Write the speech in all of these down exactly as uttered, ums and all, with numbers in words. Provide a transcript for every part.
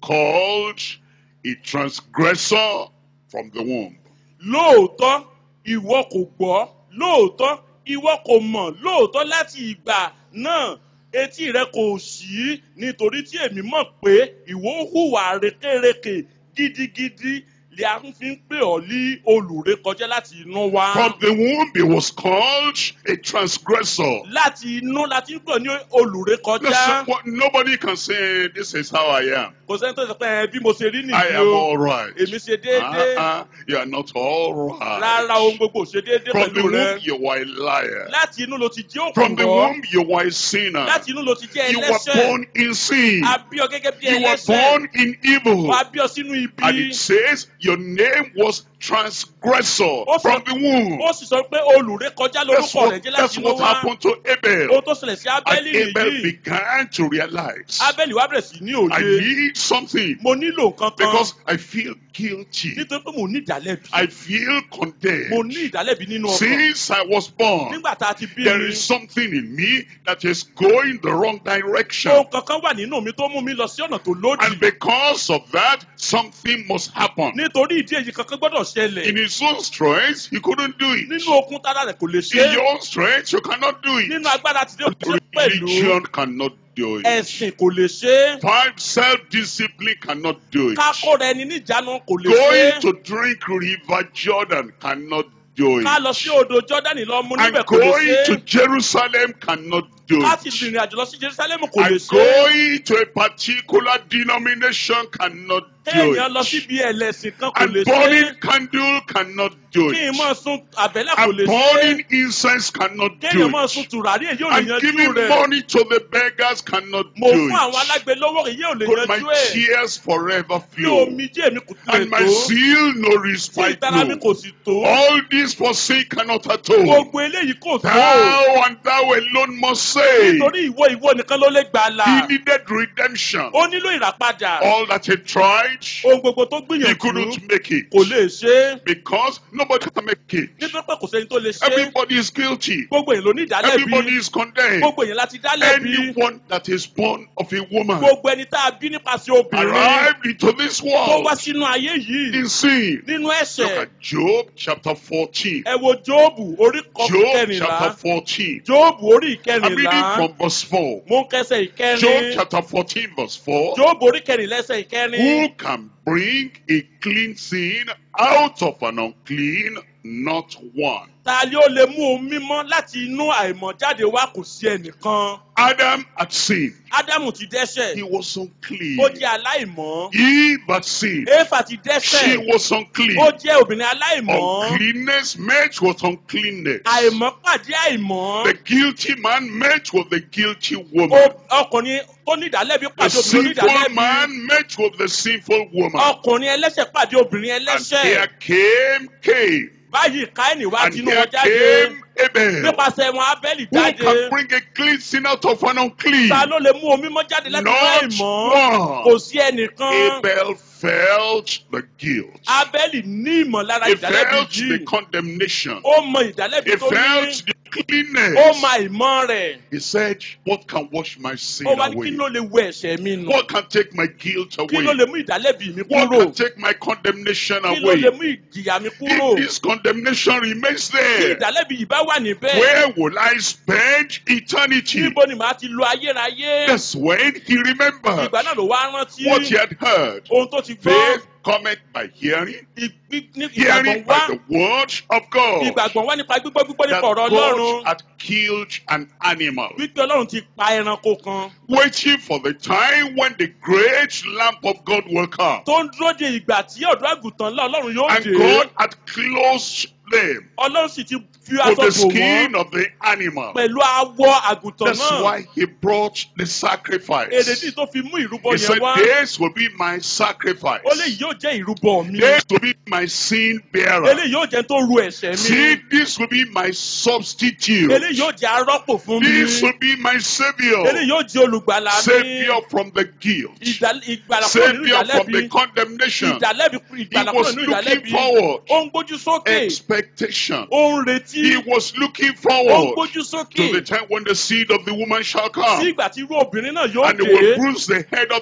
called a transgressor from the womb. Lóòótọ́ ìwọ kò gbọ́, lóòótọ́ ìwọ kò mọ̀, lóòótọ́ láti ìgbà náà etí rẹ kò ṣí nítorí tí èmi mọ̀ pé ìwọ hùwà rékèrékè gidigidi lè a fi ń pè ọ́ ní olùrékọjá láti inú wá. From the womb he was called a transgressor. Láti inú láti ń pè ní olùrékọjá. Listen, what, nobody can say this is how I am. Kò sẹ́ni tó sọ pé ẹ bí mo ṣe rí I nìyí am o. all right. Èmi ṣe déédéé. Uh-uh, you are not all right. Rárá ohun gbogbo ṣe déédéé From the pẹ̀lú rẹ. womb you were a liar. Láti inú ló ti jẹ́ From the òkùnkùn. womb you were a sinner. Láti inú ló ti jẹ́ You were ẹlẹ́ṣẹ̀. born in sin. A bí ọ gẹ́gẹ́ bí You were ẹlẹ́ṣẹ̀. born in evil. Wọ́n á bí ọ sínú ibi. And it says your name was transgressor Ó sọ- from the womb. Ó sì sọ pé olùrékọjá That's lórúkọ rẹ̀ what, jẹ́ that's láti inú what wá. happened to Abel. Ohun tó ṣẹlẹ̀ sí And Ábẹ́lì Abel nìyí. began to realize, Ábẹ́lì wá bẹ̀rẹ̀ sí ní I òye. need something Mo nílò nǹkan kan. because I feel guilty. Nítorí pé mo ní ìdálẹ́bi. I feel Mo condemned. ní ìdálẹ́bi nínú ọkàn. Since I was born, Nígbà tá a ti bí there mi. is something in me that is going the wrong direction. Ohun kankan wà nínú mi tó mú mi lọ sí ọ̀nà tó lòdì. And because of that, something must happen. Nítorí ìdí èyí kankan gbọ́dọ̀ ṣẹlẹ̀. In his own strength, he couldn't do it. Nínú okun tára rẹ̀ kò lè ṣe In é. your own strength, you cannot do it. Nínú agbára ti dé òkú pẹ̀lú. Religion cannot do it. Ẹ̀sìn kò lè ṣe é. Five self-discipline cannot do it. Ká kóra ẹni níjánu kò lè ṣe Going é. to drink River Jordan cannot do Ká lọ it. sí odò Jọ́dánì lọ mú And níbẹ̀ kò lè going ṣe to é. Jerusalem cannot do Ká sì it. rìnrìn àjò lọ sí Jerusalem kò lè And ṣe é. going to a particular denomination cannot do Kéèyàn lọ it. síbi ẹlẹ́sìn kan kò And lè ṣe é. burning candle cannot do Kí n it. máa sun àbẹ́là kò And lè ṣe é. burning incense cannot do Kéèyàn máa sun it. tùràrí èyí ò lè And yanjú giving rẹ̀. money to the beggars cannot Mo do fún àwọn it. alágbe lọ́wọ́ èyí ò lè Could my yanjú ẹ̀. tears forever Ní flow? omijé mi kò tilẹ̀ And my tó. zeal no Tí respite ìtara mi no. kò sì tó. All this for sin cannot atone. Gbogbo eléyìí kò tó. Thou and thou alone must say. Nítorí ìwọ ìwọ nìkan ló lè gbà là. He needed redemption. Ó nílò ìràpadà. All that he tried, Ohun gbogbo tó he gbìyànjú couldn't make it. kò lè ṣe é. Because nobody can make it. Nítorí pé kò sẹ́ni tó lè ṣe é. Everybody is guilty. Gbogbo èèyàn ló ní Everybody ìdálẹ́bi. is condemned. Gbogbo èèyàn láti dálẹ́bi. Anyone that is born of a woman Gbogbo ẹni tá a bí nípasẹ̀ obìnrin arrived into this tó wá world sínú ayé yìí in sin. nínú Look ẹ̀ṣẹ̀. at Job chapter fourteen. Ẹ wo Jóòbù orí Job chapter kẹrìnlá. fourteen. Jóòbù orí I'm reading ìkẹrìnlá. from verse four. Mo ń kẹsẹ̀ Job ìkẹrin. chapter fourteen verse four. Jóòbù orí kẹrìnlá ẹsẹ̀ ìkẹrin. Who can bring a clean sin out of an unclean? Not one. Ta ni ó lè mú ohun mímọ́ láti inú àìmọ̀ jáde wá kò sí ẹnìkan. Adam had sinned. Ádámù ti dẹ́ṣẹ̀. He was unclean. Ó jẹ́ aláìmọ́. Eve had sinned. Éfà ti She dẹ́ṣẹ̀. was unclean. Ó jẹ́ obìnrin aláìmọ́. Uncleanness met with uncleanness. Àìmọ́ pàdé àìmọ́. The guilty man met with the guilty woman. O- Ọkùnrin tó ní ìdálẹ́bi The pàdé obìnrin sinful onídàálẹ́bi. man met with the sinful woman. Ọkùnrin ẹlẹ́ṣẹ̀ pàdé obìnrin And ẹlẹ́ṣẹ̀. here came Cain. Báyìí Káínì wá And tinú here wọn jáde. came Abel. Nípasẹ̀ wọn Ábẹ́lì Who can jáde. bring a clean sin out of an unclean? Ta ló lè mú omi mọ́ jáde láti inú Not àìmọ́? one. Kò sí ẹnìkan. Abel felt the guilt. Ábẹ́lì ní ìmọ̀lára He ìdálẹ́bi felt the yìí. condemnation. Ó mọ ìdálẹ́bi He tó ní. felt the Ó cleanness. mọ àìmọ́ rẹ̀. He said, what can wash my sin Ó wá ní away? kí ló lè wẹ ẹ̀ṣẹ̀ mi nù? What can take my guilt Kí ló away? lè mú ìdálẹ́bi mi What kúrò? can take my condemnation Kí ló away? lè mú ìjìyà mi kúrò? If this condemnation remains Tí there, ìdálẹ́bi yìí bá wà níbẹ̀. where will I spend eternity? Níbo ni màá ti lo ayérayé? That's when he remembered Ìgbà náà ló wá rántí what he had heard. ohun tó ti gbọ́. Faith cometh by hearing, Ìgbí- ní- hearing Ìgbàgbọ́ by wá the word of God. ìgbàgbọ́ wá nípa gbígbọ́ gbígbọ́ That nípa ọ̀rọ̀ God Ọlọ́run. had killed an animal, Wípé Ọlọ́run ti pa ẹranko kan. waiting for the time when the great lamp of God will come. Tó ń dúró de ìgbà tí ọ̀dọ́ àgùntàn ńlá Ọlọ́run yóò And dé. God had closed them Ọlọ́run sì ti fi with aṣọ the bò skin wọ́n of the animal. pẹ̀lú awọ àgùntàn That's náà. why he brought the sacrifice. Èrèdí tó fi mú ìrúbọ He yẹn said, wá. this will be my sacrifice. Ó lè yóò jẹ́ ìrúbọ mi. This will be my sin bearer. Eléyìí yóò jẹ́ tó ru ẹ̀ṣẹ̀ mi. See, this will be my substitute. Eléyìí yóò jẹ́ arọ́pò fún mi. This will be my savior. Eléyìí yóò jẹ́ olùgbàlà mi. Savior from the guilt. Ìdá- Ìgbàlà kúrò nínú Savior from the ìdálẹ́bi. condemnation. Ìdálẹ́bi He ìgbàlà kúrò was nínú looking ìdálẹ́bi. forward. Ó ń gbójú sókè. Expectation. Ó ń retí. He was looking Ó ń forward gbójú to sókè. the time when the seed of the woman shall Sí come. ìgbà tí irú obìnrin náà yóò And he will dé. bruise the head of the devil.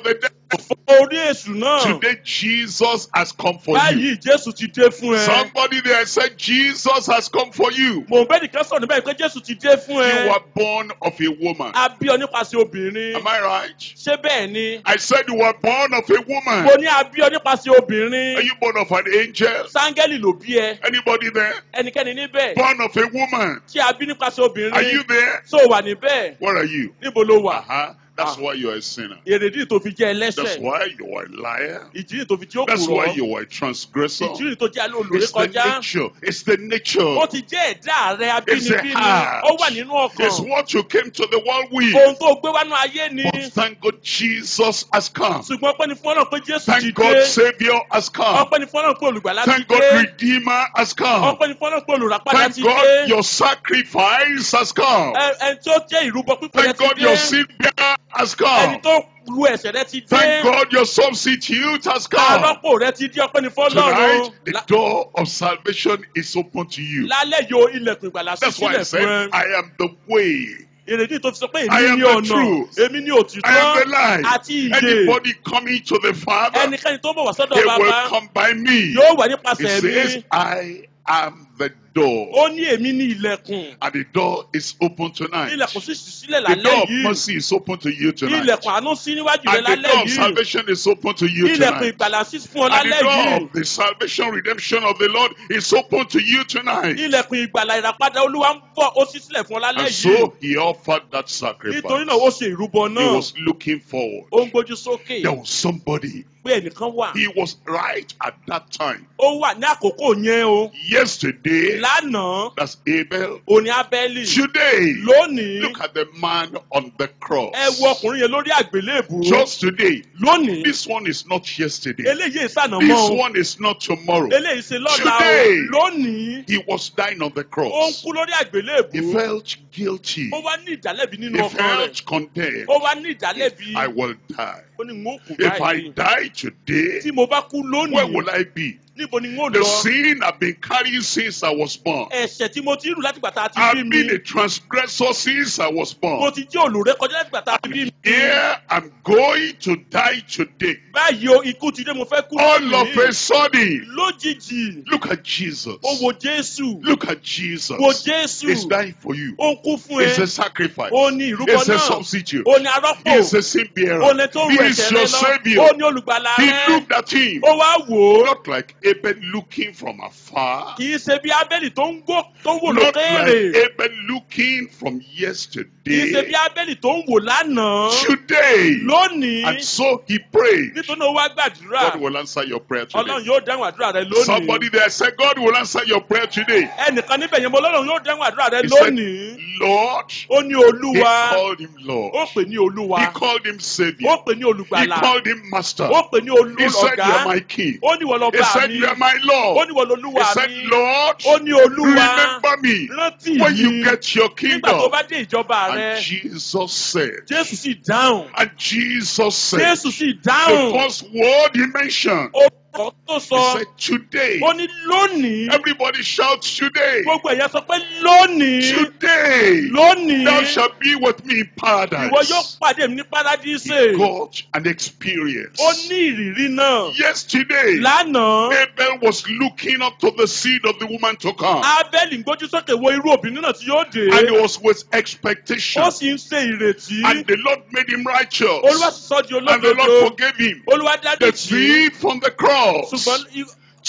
orí èṣù náà. Today Jesus has come for you. Báyìí Jésù ti dé fún ẹ. Somebody there said Jesus has come for you. Mò ń bẹ́ nìkan sọ̀rọ̀ níbẹ̀ pé Jésù ti dé fún ẹ. You were born of a woman. A bí ọ nípasẹ̀ obìnrin. Am I right? Ṣé bẹ́ẹ̀ ni? I said you were born of a woman. Mo ní a bí ọ nípasẹ̀ obìnrin. Are you born of an angel? Sángẹ́lì ló bí ẹ. Anybody there? Ẹnikẹ́ni níbẹ̀. Born of a woman. Tí a bí nípasẹ̀ obìnrin. Are you there? Ṣó wà níbẹ̀? Where are you? Níbo ló wà? Uh-huh. That's Ah. why you're a sinner. Èrèdí tó fi jẹ́ That's ẹlẹ́ṣẹ̀. why you are a liar. Ìjì tó fi jẹ́ That's why òkúrọ̀. you are a transgressor. Ìjì tó jẹ́ olórí It's the kọjá. nature. It's the nature. Ó ti jẹ́ ẹ̀dá rẹ It's the abínibíni. heart. Ó wà nínú It's ọkàn. what you came to the world with. Ohun tó gbé wánú ayé ni. But thank God Jesus has come. Ṣùgbọ́n ọpẹ́ ni fún Ọlọ́run pé Jésù ti Thank God dé. Savior has come. Ọpẹ́ ni fún Ọlọ́run pé olùgbàlà ti Thank God dé. Redeemer has come. Ọpẹ́ ni fún Ọlọ́run pé olùràpadà Thank ti God dé. your sacrifice has come. Ẹ- Ẹni tó jẹ́ ìrúbọ pípẹ́ Thank ti God your dé. sin bearer has Ẹni come. tó ru ẹ̀ṣẹ̀ rẹ ti dé. Thank God your substitute has come. Arọ́pò rẹ ti dé. Ọpẹ́ ni fún Tonight, Ọlọ́run. the La- door of salvation is open to you. Lálẹ́ yo ilẹ̀kùn ìgbàlà sí That's why I sílẹ̀ fún said, ẹ. I am the way. Èrèdí tó fi sọ pé I èmi am ní the ọ̀nà, truth. èmi ní I am òtítọ́ the light. àti ìyè. Anybody coming to the Father, Ẹnikẹ́ni tó bọ̀ wá sọ́dọ̀ they will bàbá come by me. yóò wà He nípasẹ̀ says, mi. I am the door. Ó ní èmi ní ilẹ̀kùn. And the door is open tonight. Ilẹ̀kùn sì ṣí sílẹ̀ The door lálẹ́ of yìí. mercy is open to you tonight. Ilẹ̀kùn àánú sí níwájú rẹ And the lálẹ́ door of yìí. salvation is open to you Ilẹ̀kùn tonight. ìgbàlà sí fún ọ And the lálẹ́ door yìí. of the salvation, redemption of the Lord is open to you tonight. Ilẹ̀kùn ìgbàlà ìràpadà Olúwa ń bọ̀ ó ṣí sílẹ̀ fún ọ lálẹ́ And yìí. so he offered that sacrifice. Nítorí náà ó ṣe ìrúbọ He náà. was looking forward. Ó ń gbójú sókè There was somebody. pé ẹnìkan wà. He was right at that time. Ó wà ní àkókò yẹn o. Yesterday, Lánàá that's Abel. òní Ábẹ́lì. Today, Lónìí look at the man on the cross. ẹ wo ọkùnrin yẹn lórí àgbélébùú. Just today, Lónìí this one is not yesterday. eléyìí ìsànà mọ́ This o. one is not tomorrow. Eléyìí ṣe lọ́la o. Today. Lónìí He was dying on the ó ń cross. kú lórí He àgbélébùú. felt guilty. Ó wá ní ìdálẹ́bi nínú He ọkàn rẹ̀. felt condemned. Ó wá ní ìdálẹ́bi. I will die. Ó ní n ó kú If I báyìí. die today, Tí mo bá kú where will lónìí, I be? níbo ni n ó The lọ? sin I've been carrying since I was born. Ẹ̀ṣẹ̀ tí mo ti rù láti gbà tá a ti bí I've mi. been a transgressor since I was Mo born. ti jẹ́ olùré kọjá láti gbà tá a ti bí mi. Here I'm going to die today. Báyìí o, ikú ti dé mo fẹ́ kú All of a lónìí. sudden, Lójijì, look at Jesus. ó wo Jésù. Look at Jesus. Wo Jésù. He's dying for you. Ó ń kú fún It's a ẹ. sacrifice. Ó ní ìrúbọ It's a náà. substitute. Ó ní arọ́pò. He is a sin bearer. Ó ní tó He rù is ẹ̀ṣẹ̀ your rẹ lọ. savior. Ó ní olùgbàlà He rẹ. looked at him. Ó wá wò ó. Not like Abel looking from afar. Kì í ṣe bí Ábẹ́lì tó ń gò tó ń wò Not lókèèrè. like Abel looking from Kì í ṣe yesterday. bí Ábẹ́lì tó ń wò lánàá. Today. Lónìí. And so he prayed. Nítorí ó wá gbàdúrà. God will answer your prayer Ọlọ́run today. yóò dáhùn àdúrà rẹ lónìí. Somebody there said, God will answer your prayer today. Ẹnìkan níbẹ̀ yẹn mo lọ́lọ́run yóò dáhùn àdúrà rẹ He said, lónìí. Lord. Ó ní He Olúwa. called him Ó Lord. pè ní Olúwa. He called him Savior. Ó pè ní He olùgbàlà. called him Master. Ó pè ní He said, You are olùọ̀gá. my king. Ó ní wọ́n He lọ́ba said, mi. You are my Ó Lord. ní wọ́n He lolúwa said, mi. Lord, Ó ní Olúwa. remember me Rántí when mi. you get your Nígbà tó kingdom. bá dé ìjọba And rẹ. Jesus said, Jésù sì dáhùn. and Jesus said, Jésù sì the dáhùn. first word he mentioned, Ó kọ́ tó he sọ. said, Today. Ó ní lónìí. Everybody shout, Today. Gbogbo ẹ̀yà sọ pé lónìí. Today. Lónìí. Thou shalt be with me in Ìwọ yóò paradise. pàdé mi ní He Párádísè. got an experience. Ó ní ìrírí náà. Yesterday, Lánàá. Abel was looking up to the seed of the woman to come. Ábẹ́lì ń gbójú sókè wo irú obìnrin náà tí yóò dé. And he was with expectation. Ó sì ń ṣe ìrètí. And the Lord made him Olúwa righteous. sì sọ di And the Lord olódodo. forgave him Olúwa dájú the jì í. seed from the cross. Ṣùgbọ́n i-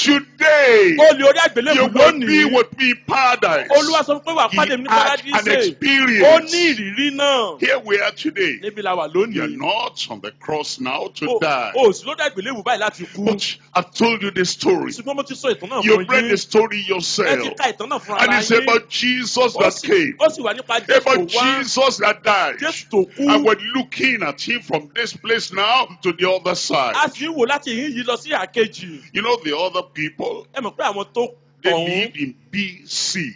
Today, olè orí you àgbélébùú will be lónìí. with me in paradise. Olúwa sọ pé wà He pàdé mi ní had an Párádísè. Ó ní experience. ìrírí náà. Here we are today. Níbi la wà You are lónìí. not on the cross now to O die. ò sí lórí àgbélébùú báyìí láti kú. But I've told you the story. Ṣùgbọ́n mo ti sọ ìtàn náà You fún read the yín. story Ẹ ti yourself. ka ìtàn náà fún And ara it's yín. about Jesus Ó that sì- came. Ó sì wà nípa Jésù tó About wá. Jesus that died. Jésù tó kú. And we're looking at him from this place now to the other A side. sì ń wò láti ìhín yìí lọ sí àkejì. You know the other people, Ẹ mọ̀ pé àwọn tó they ọ̀hún lived in B C.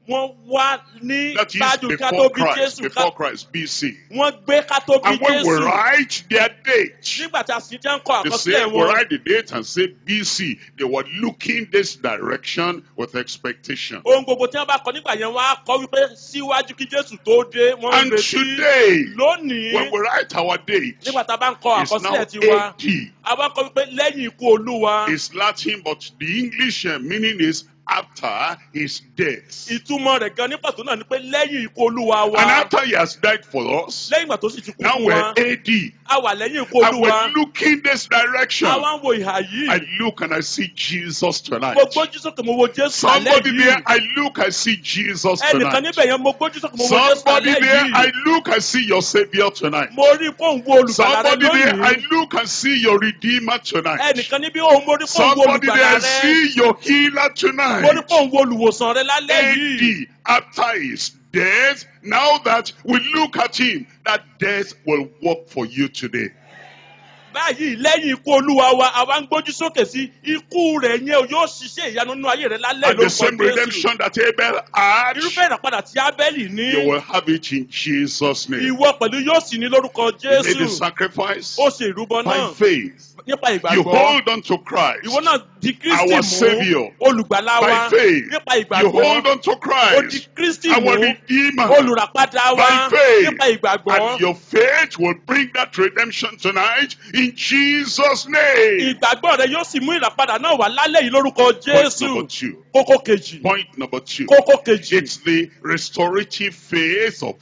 wọ́n wá ní That is ṣáájú ká tó before bí Christ, Jésù. before Christ, B C. Wọ́n gbé ká tó bí And when we Jésù. write their date, Nígbà tí a sì jẹ́ ń kọ they say àkọsílẹ̀ we wọn. write the date and say B C. They were looking this direction with expectation. Ohun gbogbo tí wọ́n bá kọ nígbà yẹn wọ́n á kọ wípé síwájú kí Jésù tó dé wọ́n ń And retí. today, Lónìí, when we write our date, nígbà tá a bá ń kọ it's now àkọsílẹ̀ tiwa, A D. a bá kọ wípé lẹ́yìn ikú Olúwa. It's Latin, but the English uh, meaning is after his death. Ìtumọ̀ rẹ̀ gan ní pàtó náà ni pé lẹ́yìn ikú Olúwa wa. And after he has died for us, Lẹ́yìn ìgbà tó sì ti kú now fún we're wa. A D. A wà lẹ́yìn ikú And Olúwa. we're looking this direction. A wá ń wo ìhà yìí. I look and I see Jesus tonight. Mo gbójú sókè mo wo Jésù alẹ́ Somebody there, yìí. I look, I see Jesus Ẹnìkan tonight. níbẹ̀ yẹn mo gbójú sókè mo wo Jésù Somebody alẹ́ there, I yìí. look, I see your Savior tonight. Mo rí kó ń wo olùgbàlà rẹ Somebody there, I lónìí. look and see your Redeemer tonight. Ẹnìkan níbi òun mo rí kó ń wo Somebody there, I olùgbàlà rẹ. see your Healer Mo rí tonight. kó ń wo olùwòsàn rẹ lálẹ́ A yìí. D, after his death, now that we look at him, that death will work for you today. Báyìí lẹ́yìn ikú Olúwa wa, àwa ń gbójú sókè sí ikú rẹ̀ yẹn yóò ṣiṣẹ́ ìyanu nínú ayé rẹ lálẹ́ And the same lórúkọ Jésù. redemption that Abel had, Irúfẹ́ ìràpadà tí Ábẹ́lì ní. you will have it in Jesus' name. Ìwọ pẹ̀lú yóò sì ní lórúkọ He made the Jésù. sacrifice Ó ṣe ìrúbọ by náà faith. nípa You ìgbàgbọ́. hold on to Christ. Ìwọ náà di Kristi Our mú Saviour. olùgbàlà By wa faith. nípa You ìgbàgbọ́. hold on to Ó di Christ. Kristi Our mú Redeemer. olùràpadà wa By faith. nípa ìgbàgbọ́. And your faith will bring that redemption tonight in Jesus' name. Ìgbàgbọ́ rẹ yóò sì mú ìràpadà náà wá lálẹ́ yìí lórúkọ Point Jésù. number two. Kókó kejì. Point number two. Kókó kejì. It's the restorative faith of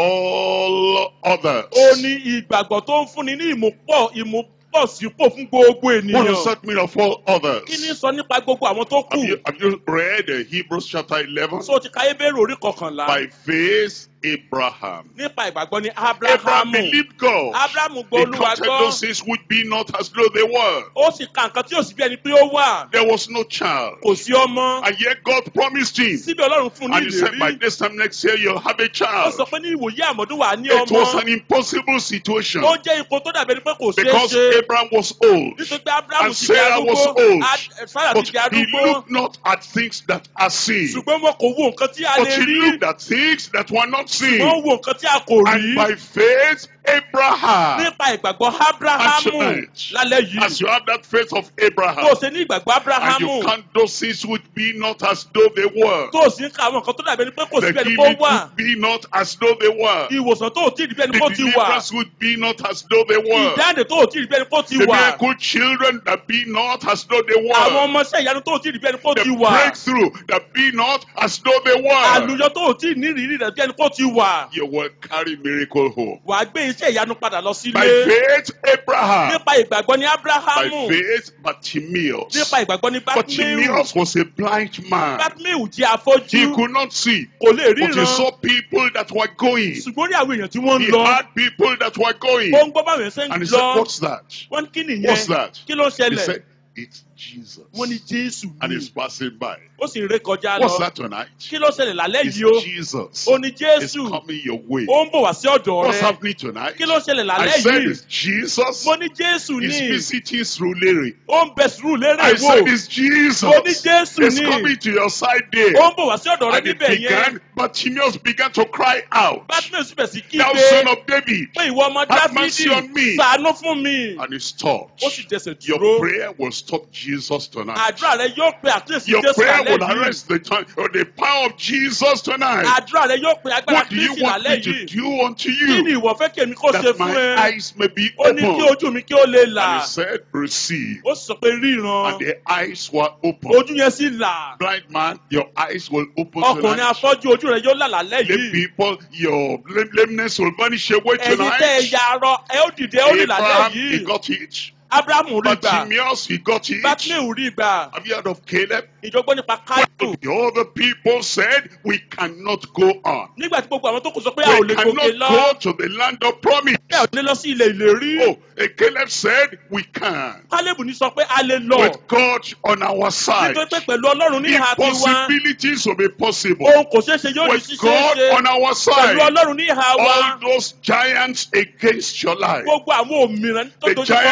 all others. Ó ní ìgbàgbọ́ tó ń fúnni ní ìmúpọ̀ ìmúpọ̀ sípò fún gbogbo What ènìyàn. does that mean of all others? Kí ni sọ nípa gbogbo àwọn tó kù? Have you, have you read uh, Hebrews chapter eleven? So ti ka Hébérù orí kọkànlá. By faith, Abraham. Nípa ìgbàgbọ́ ní Abraham Ábúráhámù. believed God. Ábúráhámù gbọ́ He Olúwa counted gbọ́. those things which be not as though they were. Ó sì ka nǹkan tí ò sí bí ẹni pé ó wà. There was no child. Kò sí ọmọ. And yet God promised him. Síbi Ọlọ́run fún un ní And he said, by ìlérí. this time next year, you'll have a Ó child. sọ pé ní ìwòye àmọ́dún wà ní It was ọmọ. an impossible situation. Ó jẹ́ ipò tó dàbí ẹni pé kò ṣeé Because ṣe. Abraham was old. Nítorí pé Ábúráhámù And ti di Sarah was arúgbó. old. Á- Sárà But ti di he arúgbó. looked not at things that are seen. Ṣùgbọ́n wọn kò wo nǹkan tí a But lè he rí. looked at things that were not seen. Wọ́n wo nǹkan tí a kò rí. And by faith, Abraham. Nípa ìgbàgbọ́ Ábúráhámù tonight, lálẹ́ yìí. As you have that faith of Tó o Abraham, ṣe ní ìgbàgbọ́ and Ábúráhámù. you count those things which be not as though they were. Tó o sì ń ka àwọn nǹkan tó dàbí ẹni pé kò sí The bí ẹni pé ó healing wà. would be not as though they were. Ìwòsàn tó o tí ì rí bí ẹni The pé ó ti wà. deliverance would be not as though they were. Ìdáǹdè tó o tí ì rí bí ẹni pé ó ti The wà. miracle children that be not as though they Àwọn were. ọmọọṣẹ́ ìyanu tó o tí ì rí bí ẹni pé ó The ti wà. breakthrough that be not as though they were. Àlùyọ tó o tí ì ní ìrírí rẹ̀ bí ẹni pé ó ti wà. You will carry miracle home. Wà á gbé iṣẹ́ ìyanu padà lọ By sílé. faith, Abraham. Nípa ìgbàgbọ́ ní By Ábúráhámù. faith, Bartimaeus. Nípa ìgbàgbọ́ ní Bátíméù. Bartimaeus was a blind man. Bátíméù jẹ́ He afọ́jú. could not see, Kò lè but he ríran. saw people that were going. Ṣùgbọ́n ní àwọn èèyàn tí wọ́n ń He lọ. had people that were going. Ó ń gbọ́ báwọn èèyàn ṣe ń And he said, lọ. what's that? Wọ́n ní kí nìyẹn? What's that? Kí ló ń He ṣẹlẹ̀? said, it's Jesus. Wọ́n ní Jésù And ní. he's passing by. Ó sì ń ré kọjá What's lọ. that tonight? Kí ló ṣẹlẹ̀ lálẹ́ It's yìí o? Jesus. Ó ní It's Jésù. coming your way. Ó ń bọ̀ wá sí ọ̀dọ̀ What's rẹ. happening tonight? Kí ló ṣẹlẹ̀ I lálẹ́ said yìí? it's Jesus. Mo ní Jésù He's ní. visiting Surulere. Ó ń bẹ sùúrù lérè I wò. said it's Jesus. Mo ní Jésù It's ní. coming to your side there. Ó ń bọ̀ wá sí ọ̀dọ̀ rẹ And it níbẹ̀ yẹn. began, Bartimaeus began to cry out, Bátíméù sì bẹ̀ sí thou kígbe. son of David, Pé ìwọ ọmọ have mercy Dáfídì on me. ṣàánú fún mi. And he stopped. Ó sì dẹsẹ̀ Your dúró. prayer will stop Jesus tonight. Àdúrà rẹ yóò pe àkíyèsí Your Jésù prayer lálẹ́ will yìí. arrest the time or the power of Jesus tonight. Àdúrà rẹ yóò pe agbára What do you Kristi want me lálẹ́ to yìí. do unto Kí ni you? ìwọ fẹ́ kí èmi kó ṣe That fún my ẹ? eyes may be Ó ní kí open. ojú mi kí ó lè là. And he said, receive. Ó sọ pé ríran. And the eyes were open. Ojú yẹn sì là. Blind man, your eyes will open Ọkùnrin tonight. afọ́jú ojú rẹ yóò là lálẹ́ Lame yìí. people, your lame- lameness will vanish away Ẹ̀yin tẹ́ ẹ tonight. ya arọ, ẹ ó dìde, ẹ ó rìn lálẹ́ Abraham, he yìí. got it. Ábúráhámù rí gbà. Bartimaeus, he got it. Bátíméù rí gbà. Have you heard of Caleb? Ìjọgbọ́n nípa Káyọ̀. The other people said, we cannot go on. Nígbà tí gbogbo àwọn tó kù sọ pé a ò We lè gòkè cannot lọ. go to the land of promise. Bẹ́ẹ̀ ò lè lọ sí ilẹ̀ ìlérí. Oh, and Caleb said, we can. Kálẹ́bù ní sọ pé a lè lọ. With God on our side. Nítorí pé pẹ̀lú Ọlọ́run ní ìhà tiwa. Impossibilities will be possible. Ohun kò ṣeé ṣe yóò di With ṣíṣe God ṣe. on our Pẹ̀lú side. Ọlọ́run ní ìhà wa. All those giants against your life. Gbogbo àwọn òmìnira tó The dojú kọ giants yẹn. that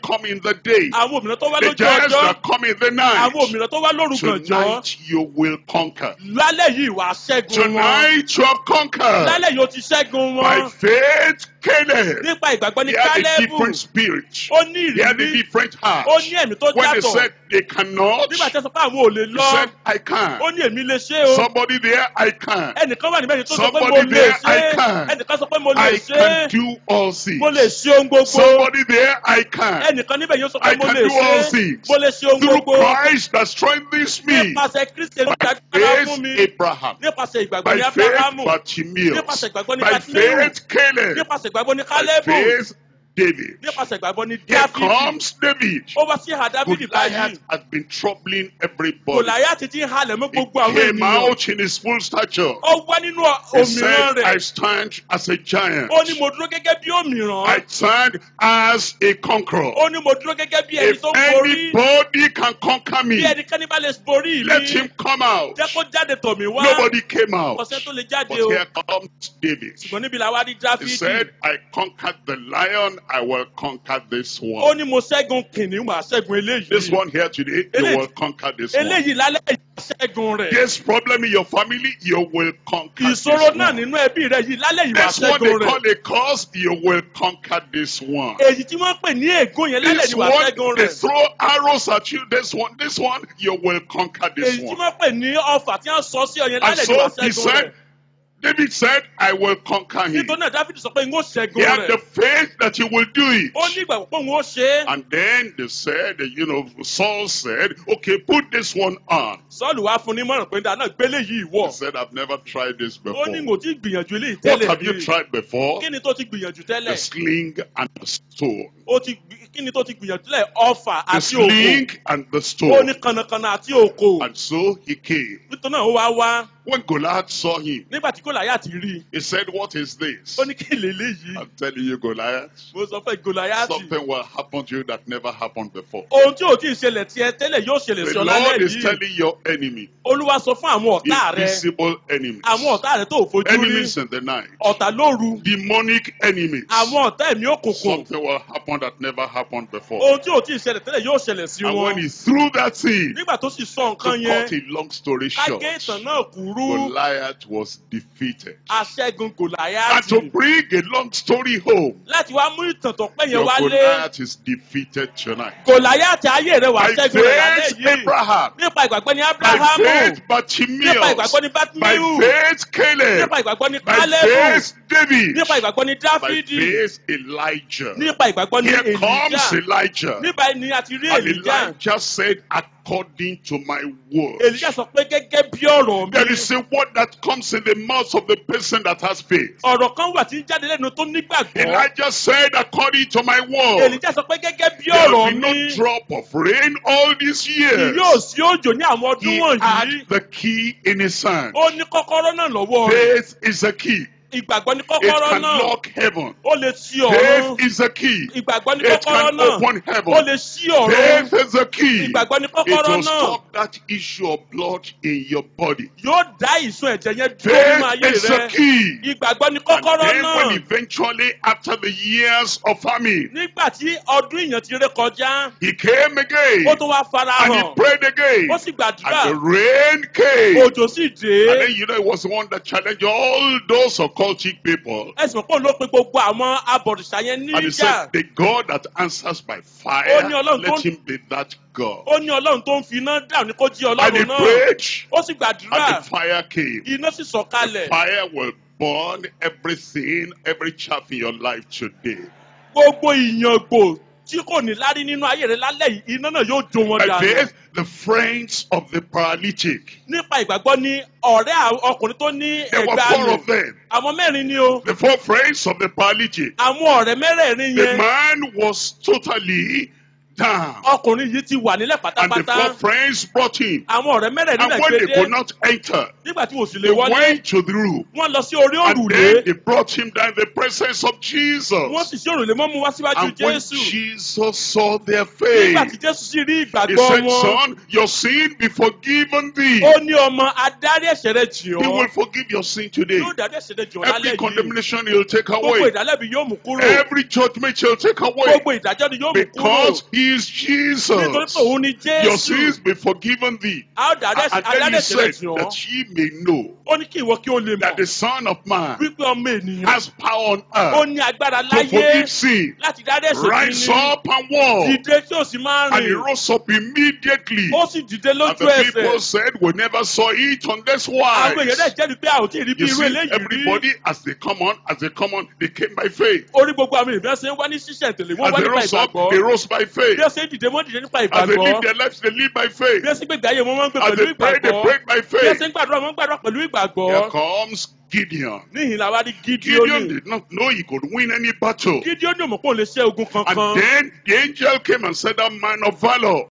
come in the day, àwọn òmìnira tó wá the lójú giants ọjọ́, that come in the night, àwọn òmìnira tó wá lóru gànjọ́. tonight you will conquer. Lálẹ́ yìí wàá ṣẹ́gun wọn. Tonight you have conquered. Lálẹ́ yìí ó ti ṣẹ́gun By wọn. faith, Caleb. Nípa ìgbàgbọ́ ní He had a Kálẹ́bù. different spirit. Ó ní He had a ìrírí. different heart. Ó ní ẹ̀mí tó When they yàtọ̀. said they cannot, Nígbà tí wọ́n sọ pé àwọn ò lè he lọ. said, I can. Ó ní èmi lè ṣe o. Somebody there, I can. Ẹnìkan wà níbẹ̀ yìí tó sọ pé mo Somebody lè there, ṣe. I can. Ẹnìkan sọ pé mo lè I ṣe. can do all things. Mo lè ṣe ohun gbogbo. Somebody there, I can. Ẹnìkan níbẹ̀ yóò sọ pé I mo can lè do all ṣe. things Mo lè ṣe ohun through gbogbo. Christ that strengthens me. Nípasẹ̀ Kristi ló By dágbára fún faith, mi. Abraham. Nípasẹ̀ ìgbàgbọ́ By ní faith, Ábúráhámù. Bartimaeus. Nípasẹ̀ ìgbàgbọ́ ní By Bátíméù. faith, Caleb. Nípasẹ̀ ìgbàgbọ́ ní By Kálẹ́bù. faith, David. Nípasẹ̀ ìgbàgbọ́ ní Here Dáfídì. comes David. Ó wá sí ìhà Dáfídì báyìí. Goliath has been troubling everybody. Gòláyátì ti ń halẹ̀ mọ́ He gbogbo àwọn came ènìyàn. out in his full stature. Ó wá nínú He òmìrán said, I rẹ̀. stand as a giant. Ó ní mo dúró gẹ́gẹ́ bí òmìrán. I stand as a conqueror. Ó ní mo dúró gẹ́gẹ́ bí ẹni If tó ń borí. anybody can conquer me, Bí ẹnikẹ́ni bá lè borí mi. let him come out. Jẹ́ kó jáde tọ̀ mí wá. Nobody came out. Ọ̀sẹ̀ tó lè jáde But o. here comes David. Ṣùgbọ́n níbi làwa rí He Dáfídì. said, I conquered the lion, I will conquer this Ó one. ní mo ṣẹ́gun kìnìún, màá ṣẹ́gun eléyìí. This one here today, you Eléyìí- will conquer this one. Eléyìí lálẹ́ yìí màá ṣẹ́gun rẹ̀. This problem in your family, you will conquer this Ìṣòro náà one. nínú ẹbí rẹ̀ yìí lálẹ́ yìí màá This one they ṣẹ́gun call rẹ̀. a curse, you will conquer this one. Èyí tí wọ́n pè ní ègún yẹn lálẹ́ This yìí màá one, ṣẹ́gun they rẹ̀. throw arrows at you. This one, this one, you will conquer this Èyí tí one. wọ́n pè ní ọfà tí wọ́n sọ sí ọ yẹn And lálẹ́ yìí màá so he ṣẹ́gun rẹ̀. said, David said, I will conquer him. Nítorí náà Dáfídì sọ pé n ó He ṣẹ́gun had rẹ̀. the faith that he will do it. Ó ní ìgbàgbọ́ pé òun ó ṣe é. And then they said, you know, Saul said, okay, put this one on. Sọ́ọ̀lù wá fún ní mọ̀ràn pé dáná gbélé yìí He wọ̀. said, I've never tried this Ó before. ní mo ti gbìyànjú eléyìí What tẹ́lẹ̀ have you rí. tried before? Kí ni tó ti gbìyànjú The tẹ́lẹ̀? sling and the stone. Ó ti gbì- Kí ni tó ti gbìyànjú tẹ́lẹ̀? Ọfà The àti òkò. sling and the Ó ní stone. kànnàkànnà àti òkò. And so he came. Nítorí náà ó wá wá. When Goliath saw him, Nígbà tí Gòláyátì rí i, he said, what is this? ó ní kí lélẹ́yìí. I'm telling you, Goliath, Mo sọ fún Gòláyátì. something will happen to you that never happened before. Ohun tí ò tí ì ṣẹlẹ̀ tiẹ̀ tẹ́lẹ̀ yóò ṣẹlẹ̀ sí The ọ Lord lálẹ́ is yìí. telling your enemy, Olúwa sọ fún àwọn ọ̀tá rẹ̀. invisible enemies, Àwọn ọ̀tá rẹ̀ tó ò fojú rí. enemies in the night, Ọ̀tá lóru. demonic enemies. Àwọn ọ̀tá ẹ̀mí òkùnkùn. Something will happen that never happened before. Ohun tí ò tí ì ṣẹlẹ̀ tẹ́lẹ̀ yóò ṣẹlẹ̀ sí And when wọn. he threw that thing, Nígbà tó sì sọ to nǹkan yẹn, cut a long story ká short, gé ìtàn náà kúrú. Goliath was defeated. Aṣẹ́gun And Gòláyátì. to bring a long story home, Láti wá mú ìtàn tó pẹ́ yẹn your wálé. Goliath is defeated tonight. Gòláyátì ayé rẹ̀ wà By ṣẹ́gun rẹ̀ lálẹ́ faith, yìí. Abraham. Nípa ìgbàgbọ́ ní By Ábúráhámù. faith, Nípa Bartimaeus. ìgbàgbọ́ ní By Bátíméù. faith, Caleb. Nípa ìgbàgbọ́ ní By Kálẹ́bù. faith, David. Nípa ìgbàgbọ́ ní By Dáfídì. faith, Elijah. Nípa ìgbàgbọ́ ní Here comes Èlíjà. Elijah. Nípa ni a ti rí And Èlíjà. Elijah said, according to my word. Èlíjà sọ pé gẹ́gẹ́ bí ọ̀rọ̀ There mi. is a word that comes in the mouth of the person that has faith. Ọ̀rọ̀ kan wà tí ń jáde lẹ́nu tó nígbàgbọ́. Elijah said, according to my word. Èlíjà sọ pé gẹ́gẹ́ bí There will ọ̀rọ̀ be no mi. drop of rain all these Kì years. yóò sí òjò ní àwọn ọdún He wọ̀nyí. had the key in his hand. Ó ní kọ́kọ́rọ́ náà lọ́wọ́ rẹ̀. Faith is a key. Ìgbàgbọ́ ní It kọ́kọ́rọ́ can náà. lock heaven. Ó lè ṣí ọ̀run. Faith is a key. Ìgbàgbọ́ ní It kọ́kọ́rọ́ can náà. open Ó heaven. lè ṣí ọ̀run. Faith is a key. Ìgbàgbọ́ ní It kọ́kọ́rọ́ will náà. stop that issue of blood in your body. Yóò dá ìsun ẹ̀jẹ̀ yẹn dúró nínú ayé Faith is a rẹ̀. key. Ìgbàgbọ́ ní And kọ́kọ́rọ́ then when náà. eventually after the years of famine, Nígbà tí ọdún ìyàn ti ré kọjá, he came again ó tún wá fara and he hàn. prayed again. Ó sì gbàdúrà. And the rain came. Òjò sì dé. And then you know it was the one that challenged all those occultic people. Ẹ̀sìn pọ̀ ló pe gbogbo àwọn abọ̀rìṣà yẹn And he níjà. said, the God that answers by Ó fire, ní Ọlọ́run tó let ń- him be that God. Ó ní Ọlọ́run tó ń fi iná dáhùn ní kó jí And he Ọlọ́run náà. prayed, Ó sì gbàdúrà. and the fire came. Iná sì sọ̀kalẹ̀. Fire will burn everything, every chaff in your life today. Gbogbo ìyàngbò tí kò ní lárí nínú ayé rẹ̀ lálẹ́ yìí, iná náà yóò jó wọn By dànù. faith, the friends of the paralytic, Nípa ìgbàgbọ́ ni ọ̀rẹ́ àwọn ọkùnrin tó ní there were ẹ̀gbá four rẹ̀. of them. Àwọn mẹ́rin ni o. The four friends of the paralytic. Àwọn ọ̀rẹ́ mẹ́rẹ̀ẹ̀rin The yẹn. man was totally down. ọkùnrin yìí ti wà nílẹ̀ And the pátápátá. four friends brought him. àwọn ọ̀rẹ́ mẹ́rẹ̀ẹ̀rin And náà when they gbé could dé. not enter, nígbà tí wò sì they lè wọlé. went to the room. wọ́n lọ sí orí And òrùlé. then they brought him down in the presence of wọ́n Jesus. sì sí òrùlé mọ́ mú wá síwájú And when Jésù. Jesus saw their nígbà tí faith, Jésù sì rí he ìgbàgbọ́ said, wọn. son, your sin be forgiven thee. ó ní ọmọ adarí ẹ̀ṣẹ̀ rẹ̀ jì He ọ́. will forgive your sin today. yóò dárí ẹ̀ṣẹ̀ rẹ̀ jì ọ́ Every lálẹ́ yìí. condemnation he'll take gbogbo away. ìdálẹ́bi yóò mú kúrò. Every judgment he'll take away. gbogbo ìdájọ́ ni yóò mú kúrò. Because he is nítorí Jesus. pé òun ni Your Jésù. sins be forgiven thee. a ó dárí And adarí then he ẹ̀ṣẹ̀ rẹ̀ said jì ọ́. that ye may know ó ní kí ìwọ kí o lè that mọ̀ the Son of Man wípé ọmọ ènìyàn has power on ó earth ní agbára to láyé forgive sin. láti dárí ẹ̀ṣẹ̀ Rise jì up and walk. dìde tí ó sì máa And he rìn. rose up immediately. ó sì dìde And lójú the people ẹsẹ̀. said, we never saw it on this àwọn èèyàn náà wise. jẹ́rìí pé a ò tí ì rí bí You irú see, eléyìí rí. everybody, as they come on, as they come on, they came by faith. orí gbogbo àwọn èèyàn ṣe ń wá ní ṣíṣẹ̀ tẹ̀lé wọ́n As wá they nípa rose up, ìgbàgbọ́. they rose by faith. bí ó ṣe ń dìde wọ́n dìde nípa As they ìgbàgbọ́. live their lives, they live by faith. bí ó ṣe gbé ìgbé ayé wọn wọ́n ń gbé As pẹ̀lú they pray, they ìgbàgbọ́. prayed by bí ó ṣe faith. ń gbàdúrà wọ́n ń gbàdúrà pẹ̀lú ìgbàgbọ́. Here comes Gideon. níhìn làwa rí Gideon Gídíónì. did not know he could win any battle. Gídíónì ò mọ̀ pé òun lè ṣe ogun kankan. And then the angel came and said, that man of valor.